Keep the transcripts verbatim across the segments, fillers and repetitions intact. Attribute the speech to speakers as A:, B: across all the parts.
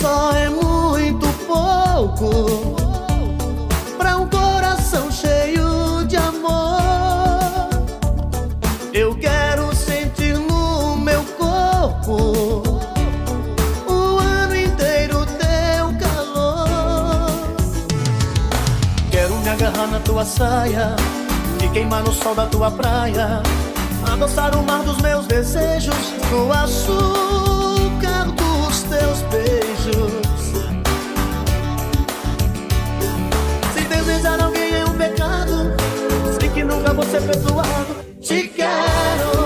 A: só é muito pouco pra um coração cheio de amor. Eu quero sentir no meu corpo o ano inteiro teu calor. Quero me agarrar na tua saia e queimar no sol da tua praia, adoçar o mar dos meus desejos no açúcar dos teus beijos. Se desejar alguém é um pecado, sei que nunca vou ser perdoado. Te quero.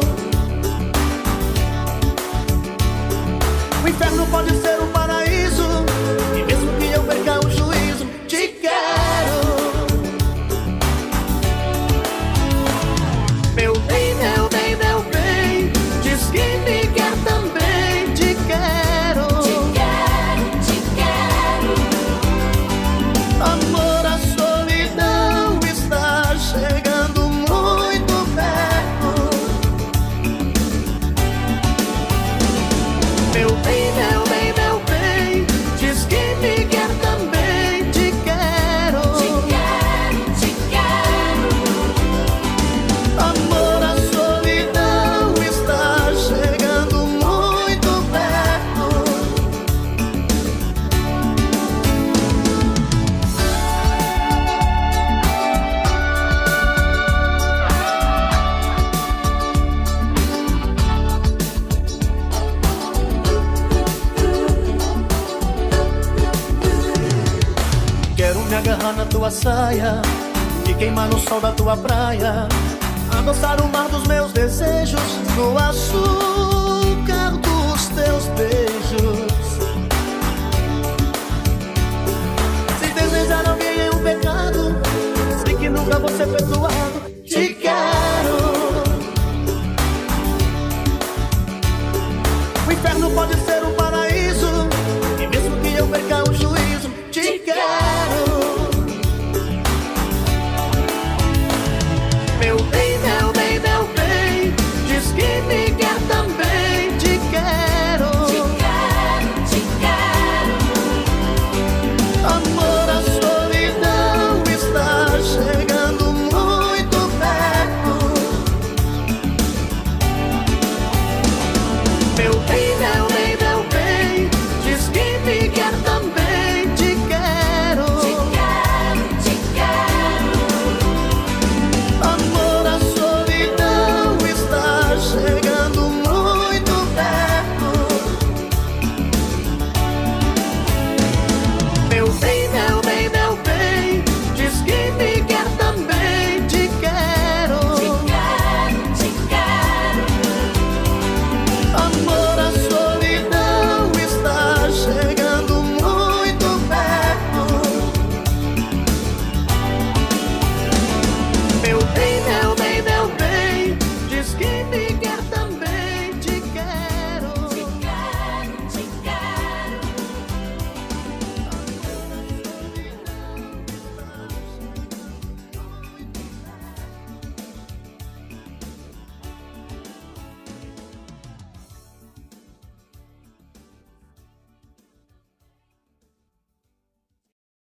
A: O inferno pode ser um paraíso, e mesmo que eu perca o juízo, te quero. Meu bem, meu bem, meu bem, diz que me quer também. Te quero,
B: Te quero, te quero.
A: amor, a solidão está chegando muito perto. Meu bem, meu bem, meu bem, diz que me quer também. Te quero,
B: Te quero, te quero.
A: amor, a solidão está chegando muito perto. Quero me agarrar na tua saia e queimar no sol da tua praia, adoçar o mar dos meus desejos no açúcar dos teus beijos.